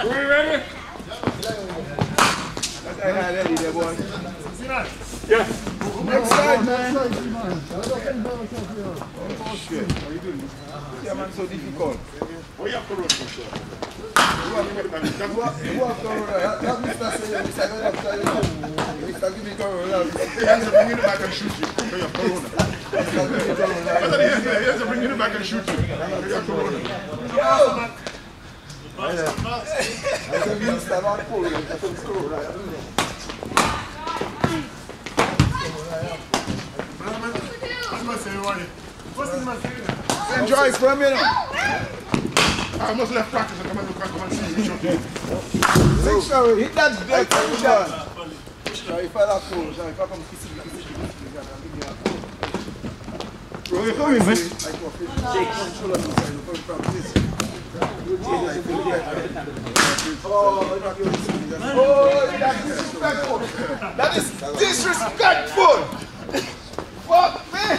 We ready? I had Eddie there, boy. Yeah. Next side, man. Oh, shit. What are you doing? Yeah, man, so difficult. What you have to run for, sir? What Corona? That Mr. Say, Mr. Mr. Give me Corona. He has to bring you back and shoot you. So you have Corona. I thought he has to bring you back and shoot you. So you have Corona. I said, Mr. Not Corona. I said, Corona. Enjoy from you now. I must left practice and come and look and see you. Make sure we hit that deck. Sorry if I like cool. Sorry if I come kiss you. Bro, you coming, man? Take control of this side. Come practice. Oh, that's disrespectful. That is disrespectful. Fuck, man.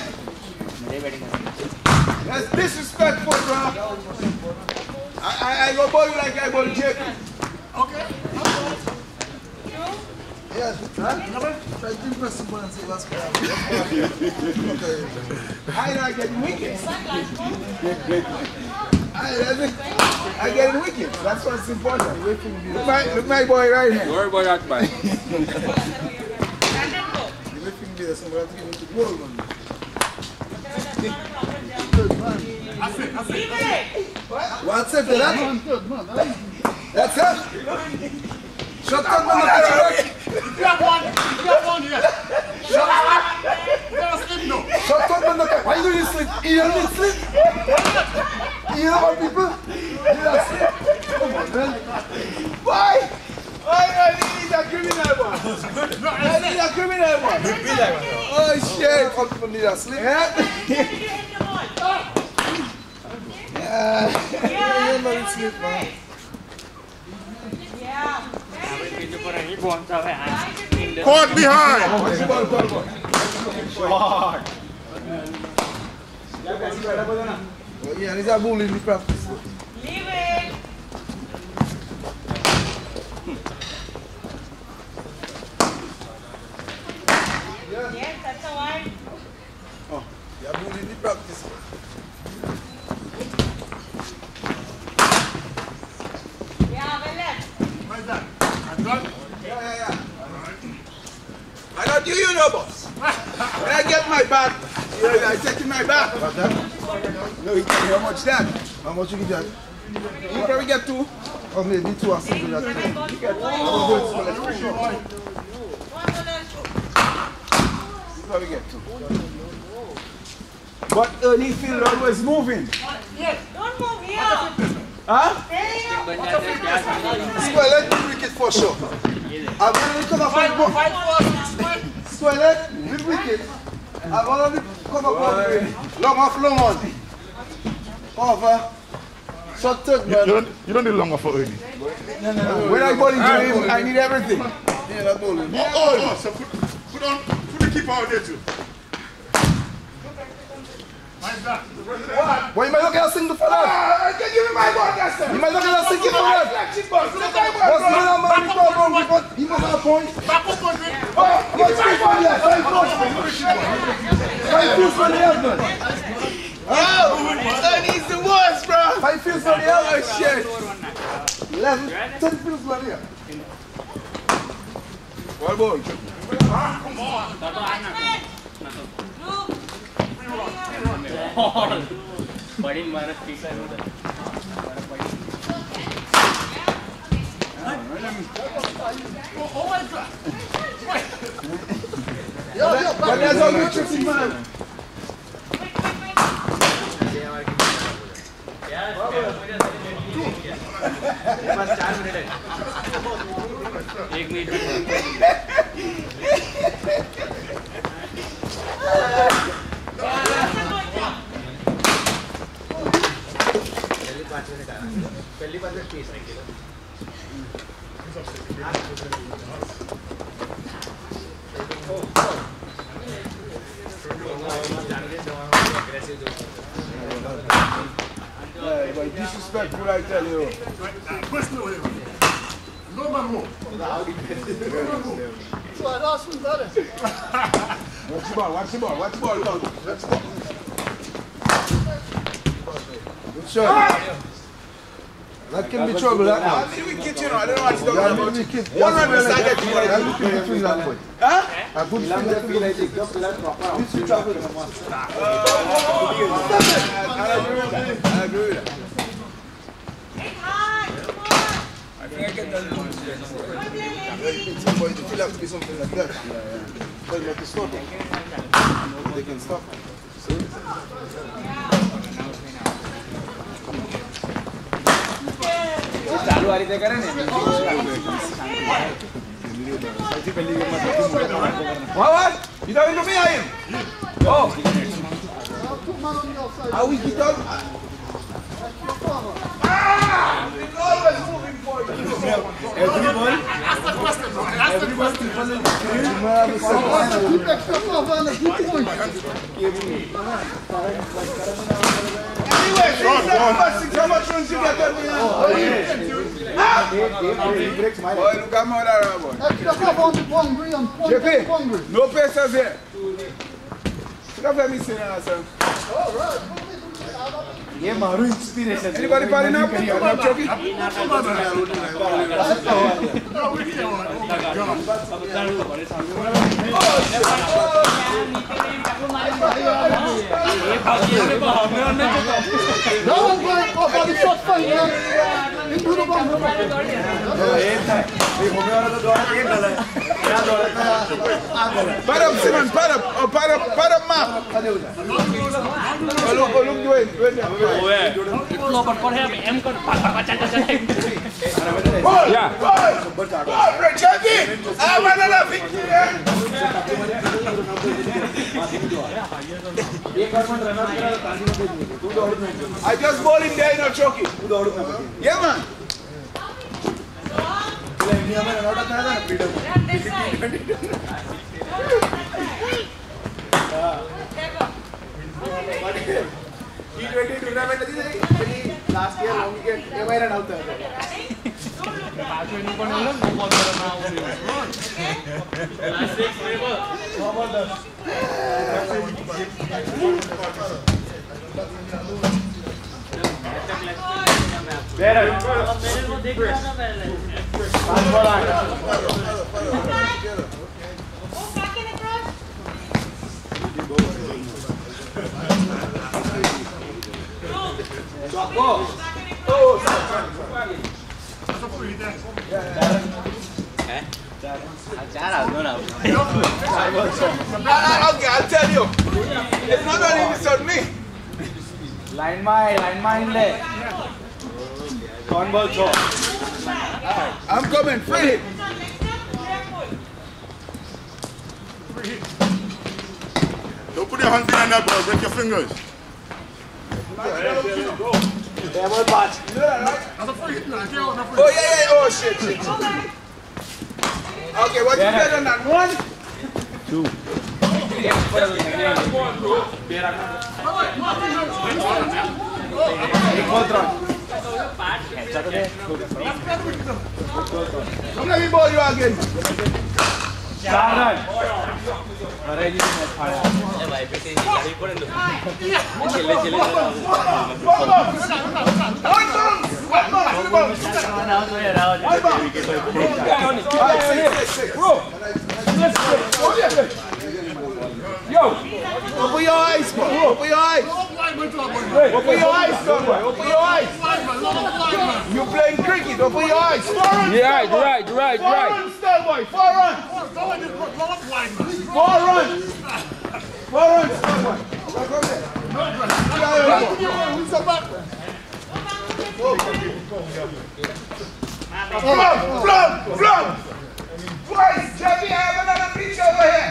That's disrespectful, bro. I go ball you like I ball JP. Okay. Yes, huh? Try to impress someone and say what's going on. I not getting wicked. I get wicked. That's what's important. Look my boy right here. Don't worry about that, man. The lifting there, somebody have to give him the goal on me. What's it for that? That's it? Shut up, man. You have one here. Shut up. You have a slip now. Shut up, man. Why do you sleep? You don't sleep. You know what, people? You don't sleep. Come on, man. Why? I need a criminal one. I need a criminal one. Oh, shit. All people need a sleep. Yeah. You don't sleep, man. Caught behind. Yeah, he's a bull in the practice. Leave it. Yes, that's all right. Oh, you're a bull in the practice. Yeah, well left. Where's that? I'm done. Yeah. I don't do you no boss. When I get my bat, I take in my bat. What's that? No, he tell me how much that. How much you give that? You probably get 2. Or maybe 2 or something like that. You get 2. You probably get 2. But early field always moving. Yes. Don't move here. Huh? Stay here. Square with wicket for sure. I'm going to come up with square with wicket. I'm going to come up with long on. Over. Short third, man. You don't need longer for early. No. When I ball into him, I need everything. Yeah, that bowling. Oh, so put the keeper out there too. Why you might look at a single for that? I can give him my ball, yes, sir. You might look at a single for that. What's going on, man? He must have a point. Back up on it. Oh, what's going on here? 5 fields for the help, man. Oh, son, he's the worst, bro. 5 fields for the help, oh, shit. 11, 10 fields for the help. One ball. Come on. Body minus 3 side. Oh my God. But there's all the tricks, man. एक minute पहली बार space है Disrespectful, I tell you. No man move. So I lost one brother. Watch the ball, watch the ball, watch the ball. Watch the ball. Good shot. That can be trouble, that now. I'm in the kitchen, I don't know what you're Yeah, talking I'm in the about. kitchen. One run will start getting Yeah, look in between that boy. Huh? A good finger. This is trouble. I agree with that. It's hard. Come on. I think I get that. Come on, play, Leslie. It will have to be something like that. Tell them to stop it. They can stop it. चालू आ रही थे करे ने What? You don't know me, I am. Oh. How we get out? Ah! It's always moving for you. Keep extra cover and keep going. Anyway, how much runs you get on me? Boy, look at my other boy. Extra cover on the boundary and point at the boundary. JP, no pesos here. Look at me saying that, sir. ये मारू inspiration Anybody partying up? Not joking? That one going over the shot fine into the boundary. Pad up, Simon, pad up. Oh, pad up, Mark. Oh, look, Dwayne. Lo bật con heo em con Yeah. Oh, Red Champion. I want another victory. I just ball him there, not choking. Yeah, man. Run this side. T20 tournament last year long wicket ever run out there. Okay, I'll tell you. It's not only this on me. Line mine le. Con ball shot. I'm coming, free hit. Don't put your hands behind that ball, break your fingers. Double pass. Oh, yeah. Oh, shit. Okay, what's better than that? 1, 2. Come let me ball you again. 4 run. अरे जी match हारा ए भाई पे गाड़ी पड़े लो चले ना तो यार Yo, open your eyes, boy. Open your eyes. Open your eyes, son, boy. Open your eyes. You playing cricket. Open your eyes. 4 runs. You're right. 4 runs, son, boy. 4 runs. 4 runs. 4 runs, son, boy. Flum. Twice, Jackie, I have another pitch over here.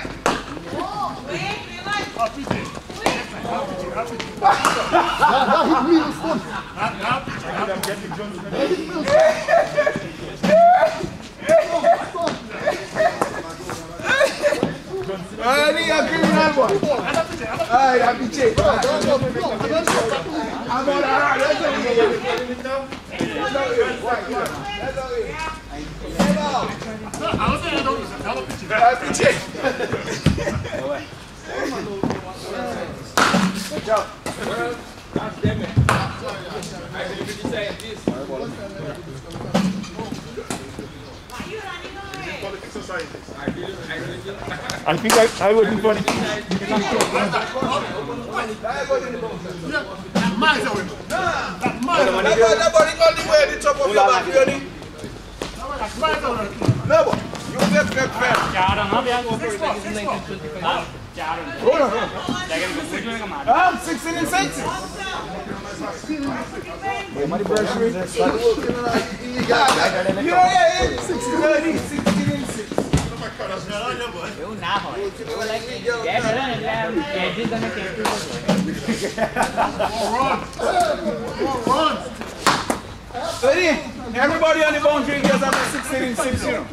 Ni a criminal boy. Ay, a piche. I'm on a Watch out. That's them. I believe you say this. Politics or science? I think I would be funny. Nobody called the way the top of your back, really? No, you get fair. I'm 16 and 6. Yeah, 16 and 6. Ready? Everybody on the boundary gets up to 16 and 6, you know.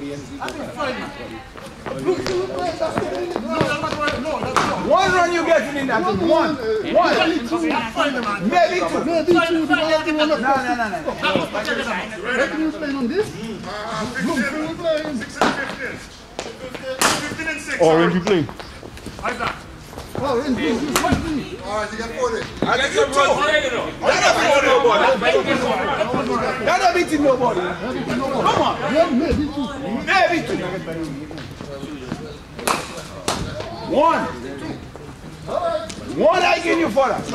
One run you get in that. One. Maybe two. No. Let me explain on this. 15 and 6. Orange you play. Alright, you got 40. I get you two. That'll beat nobody. Come on. Maybe two. One I give you for that.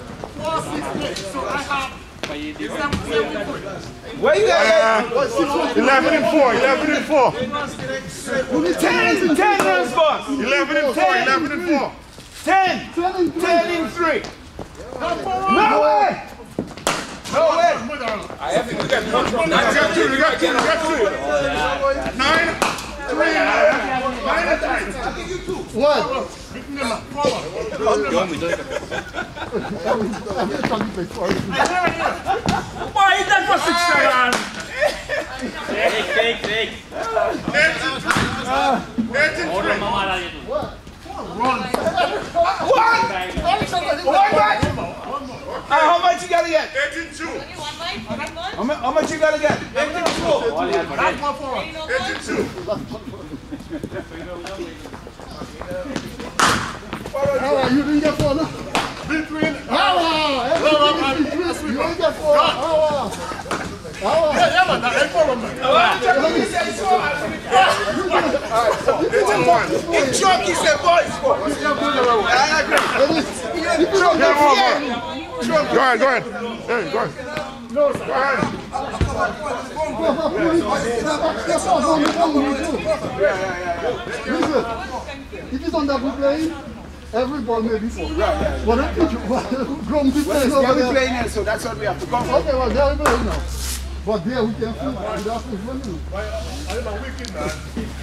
Where you at? 11 and 4. 10 runs, boss. 11 and 4. 11 and 4. 10 and 3. No way. I have to get one from You got two. 9, 3, 9 and 3. What? Why is that for 6 seconds? Fake. 8 and 3. How much you gotta get? 8 and 2. How much you gotta get? 8 and 2. 8 and 2. You didn't get 4, no? Between. Everything is between. You didn't get 4. It's Chucky said boys. I agree. Go ahead. Hey, go ahead. Go ahead. Listen, if it's on double play, every ball may be 4. But if it's Grumpy plays over there. Playing here, so that's what we have to go for. Okay, well, they're playing now. But there we can feel. We have to run. I'm a wicked man.